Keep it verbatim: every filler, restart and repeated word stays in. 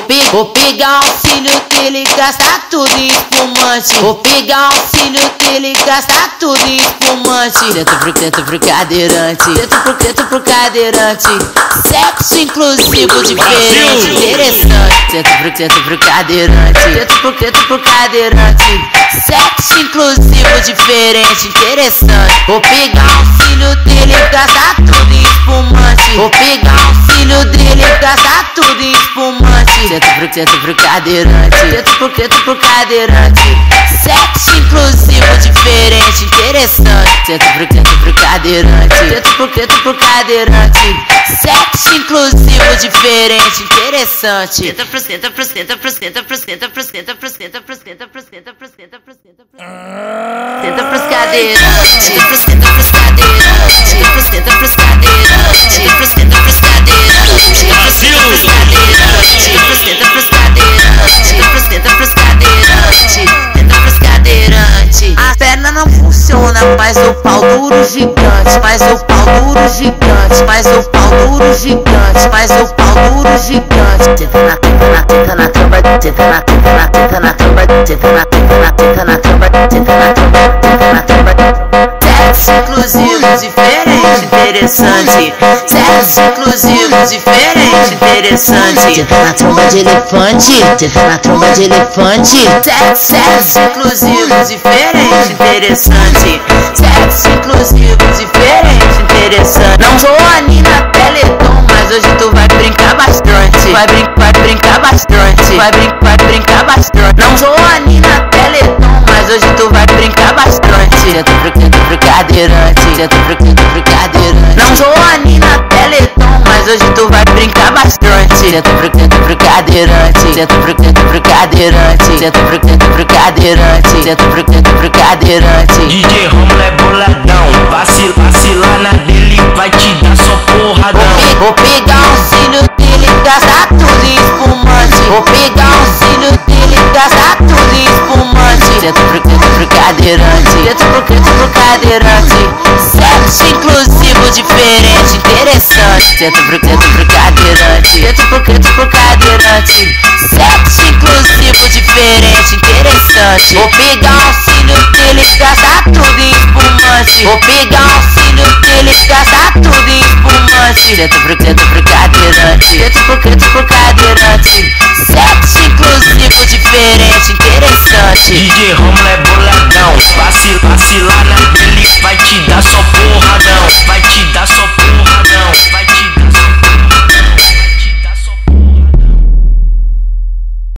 pe vou pegar um filho dele e gastar tudo em espumante. Vou pegar um filho dele e gastar tudo em espumante. Dentro pro canto pro cadeirante, dentro pro canto pro cadeirante. Sexo inclusivo, diferente, interessante. Dentro pro canto pro cadeirante, dentro pro canto pro cadeirante. Sexo inclusivo, diferente, interessante. Vou pegar um filho dele e gastar tudo em espumante. Vou pegar um filho dele e gastar tudo em espumante. Dentro pro canto pro cadeirante, dentro pro canto pro cadeirante. Sexo inclusivo, diferente, interessante. Dentro pro canto pro cadeirante, dentro pro canto pro cadeirante. Sexo inclusivo, diferente, interessante. Senta pro senta pro senta pro senta pro senta pro senta pro senta pro senta pro senta pro senta pro senta pro senta pros cadeirantes, pro senta pros cadeirantes, pro senta pros cadeirantes, pro senta pros cadeirantes, pro senta pros cadeirantes, pro senta pros cadeirantes, pro senta pros cadeirantes, senta pros cadeirantes. A perna não funciona, mas o pau duro gigante, mas o pau duro gigante, mas o pau duro gigante, mas o pau duro gigante. Tenta na tenta na tenta na tromba, tenta na tenta na tenta na tromba, tenta na tenta na tenta na tromba, tenta na tromba, tenta na tromba. Sexo inclusivo, diferente, interessante. Sexo inclusivo, diferente, interessante. Tenta na tromba de elefante, tenta na tromba de elefante. Sexo inclusivo, diferente, interessante. Sexo inclusivo, diferente, interessante. Não sou a Nina Teleton, mas hoje tu vai brincar bastante. Vai, brin vai brincar bastante. Vai, brin vai brincar bastante. Não sou a Nina Teleton, mas hoje tu vai brincar bastante. Dentro pro canto pro cadeirante, dentro pro canto pro cadeirante. Não sou a Nina Teleton, mas hoje tu vai brincar bastante. Dentro pro canto pro cadeirante, dentro pro canto pro cadeirante, dentro pro canto pro cadeirante, dentro pro canto pro cadeirante. D J Romulo é boladão, vacila, vacila na dele, vai te dar só porradão. Vou, vou pegar um filho dele e gastar tudo em espumante. Vou pegar um filho dele e gastar tudo em espumante. Dentro pro canto pro cadeirante, dentro pro canto pro cadeirante. Sexo inclusivo, diferente, interessante. Dentro pro canto pro cadeirante, dentro pro canto pro cadeirante. Sexo inclusivo, diferente, interessante. Vou pegar um filho dele e gastar tudo em espumante. Vou pegar um filho dele e gastar tudo em espumante. Dentro pro canto pro cadeirante, dentro pro canto pro cadeirante. Sexo inclusivo, diferente, interessante. D J Romulo é boladão, vacila, vacila na